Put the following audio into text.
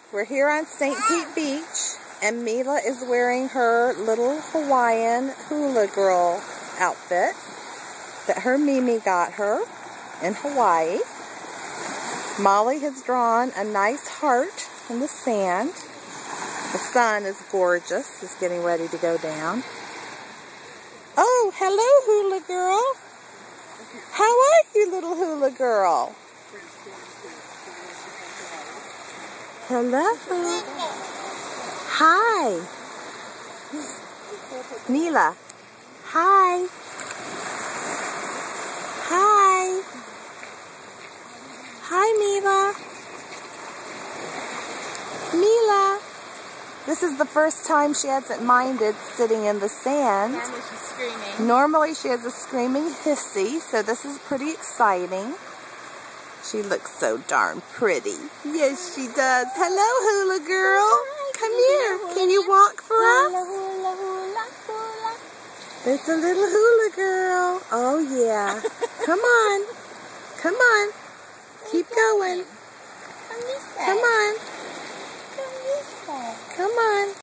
We're here on St. Pete Beach, and Mila is wearing her little Hawaiian hula girl outfit that her Mimi got her in Hawaii. Molly has drawn a nice heart in the sand. The sun is gorgeous. It's getting ready to go down. Oh, hello, hula girl. How are you, little hula girl? Hello. Hi. Mila. Hi. Hi. Hi, Mila. Mila. This is the first time she hasn't minded sitting in the sand. Normally she's screaming. Normally she has a screaming hissy, so this is pretty exciting. She looks so darn pretty. Yes, she does. Hello, hula girl. Come here. Can you walk for us? There's a little hula girl. Oh, yeah. Come on. Come on. Keep going. Come on. Come on.